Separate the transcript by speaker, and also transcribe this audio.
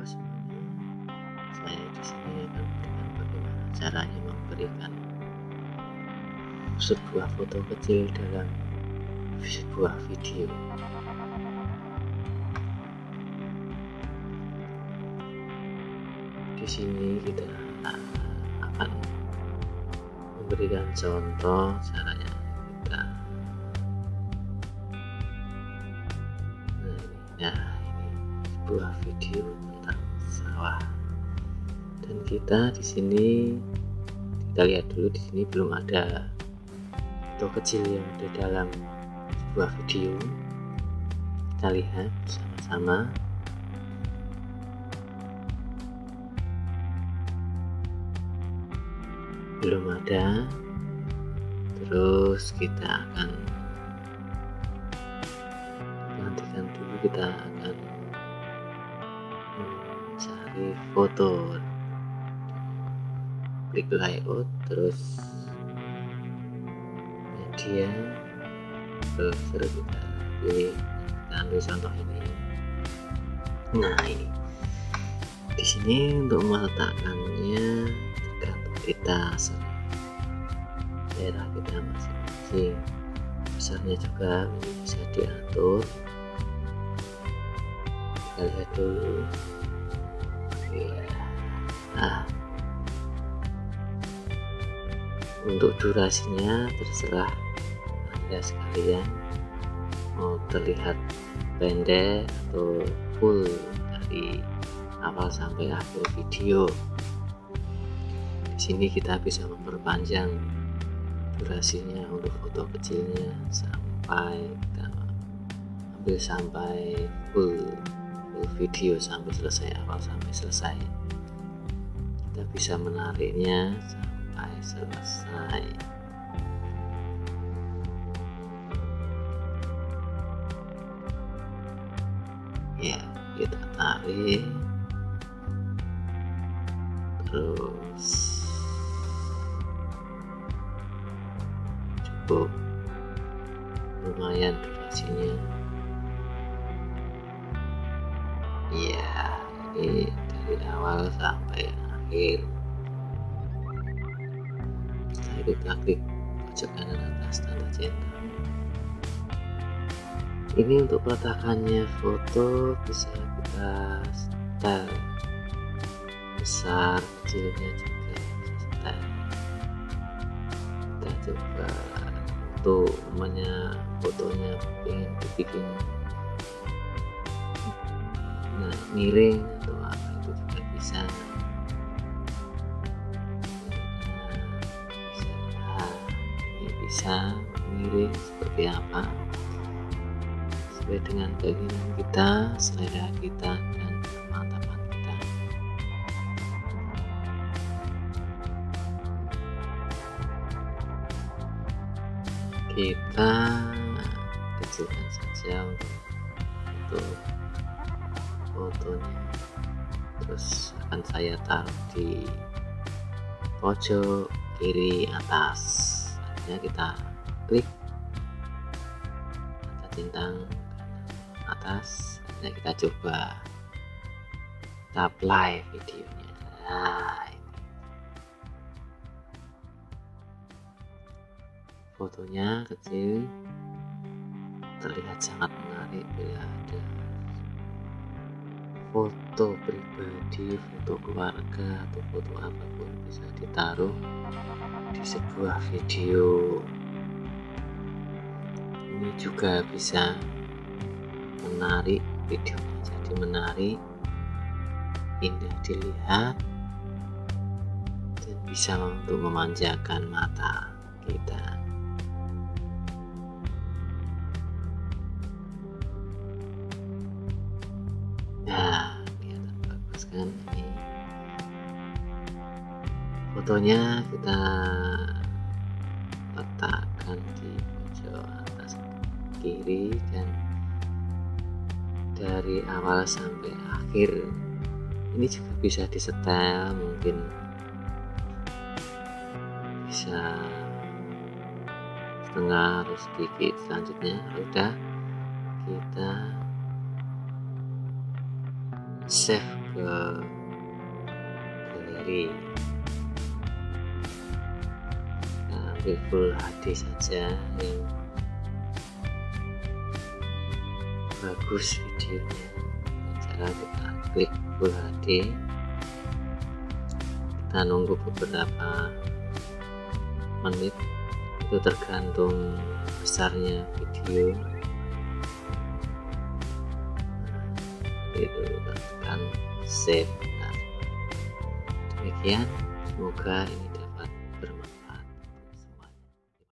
Speaker 1: semuanya, saya di sini akan memberikan bagaimana caranya memberikan sebuah foto kecil dalam sebuah video. Di sini kita akan memberikan contoh caranya kita. Ini sebuah video tentang sawah. Dan kita di sini lihat dulu, di sini belum ada foto kecil yang ada dalam sebuah video. Kita lihat sama-sama. Belum ada. Terus kita akan nantikan dulu, kita akan mencari foto, klik layout, terus media, terus kita pilih, kita ambil contoh ini. Nah, ini di sini untuk meletakkannya tergantung kita, daerah kita masing-masing. Besarnya juga bisa diatur. Kita lihat dulu. Nah, untuk durasinya terserah Anda sekalian, mau terlihat pendek atau full dari awal sampai akhir video. Di sini kita bisa memperpanjang durasinya untuk foto kecilnya sampai kita ambil sampai full video, sampai selesai, awal sampai selesai. Kita bisa menariknya sampai selesai. Ya, kita tarik, terus cukup lumayan durasinya. Ya, ini dari awal sampai akhir. Setelah kita klik pojok kanan atas tanda centang. Ini untuk peletakannya foto bisa kita setel, besar kecilnya juga bisa setel. Kita coba untuk fotonya ingin dibikin miring atau apa, itu juga bisa. Ini bisa miring seperti apa, sesuai dengan keinginan kita, selera kita, dan kemantapan kita. Kita kecilkan saja untuk fotonya, terus akan saya taruh di pojok kiri atas. Artinya kita klik tanda centang atas. Artinya kita coba kita play videonya. Nah, ini fotonya kecil, terlihat sangat menarik. Bila ada foto pribadi, foto keluarga, atau foto apapun bisa ditaruh di sebuah video. Ini juga bisa menarik, videonya jadi menarik, indah dilihat, dan bisa untuk memanjakan mata kita. Nah, kelihatan bagus kan? Ini fotonya kita letakkan di pojok atas kiri, dan dari awal sampai akhir. Ini juga bisa disetel, mungkin bisa setengah atau sedikit. Selanjutnya udah kita save ke galeri. Nah, ambil Full HD saja yang bagus videonya. Cara kita klik Full HD, kita nunggu beberapa menit, itu tergantung besarnya video. Itu tekan save. Nah, demikian, semoga ini